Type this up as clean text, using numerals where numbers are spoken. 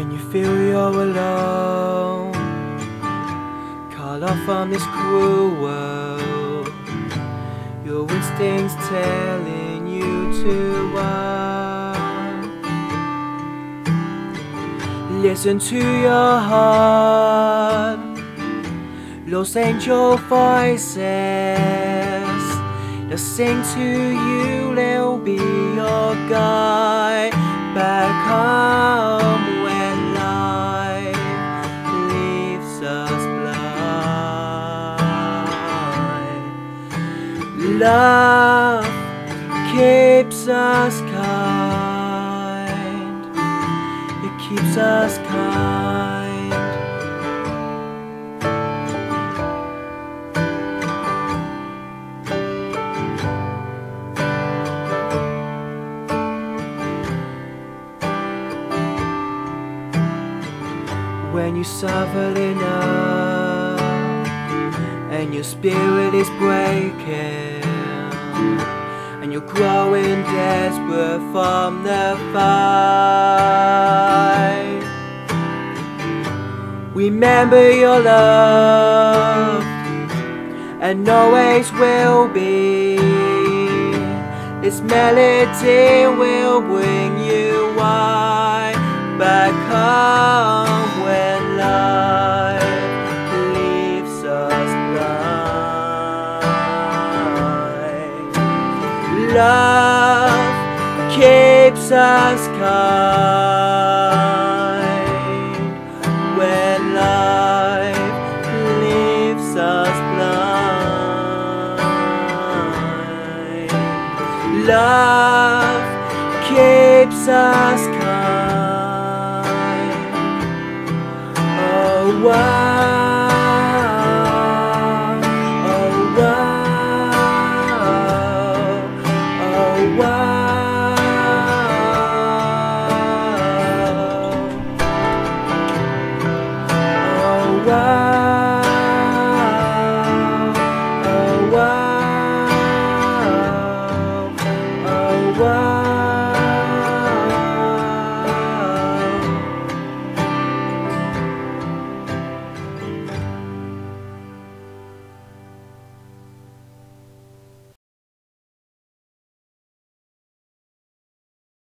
When you feel you're alone, cut off from this cruel world, your instincts telling you to run. Listen to your heart, lost angel voices that sing to you. They'll be your guide back home when life leaves us blind. Love keeps us kind, it keeps us kind. When you suffered enough and your spirit is breaking and you're growing desperate from the fight, remember you're loved and always will be. This melody will bring you right back home when life leaves us blind. Love keeps us kind when life leaves us blind. Love keeps us kind. Oh, why?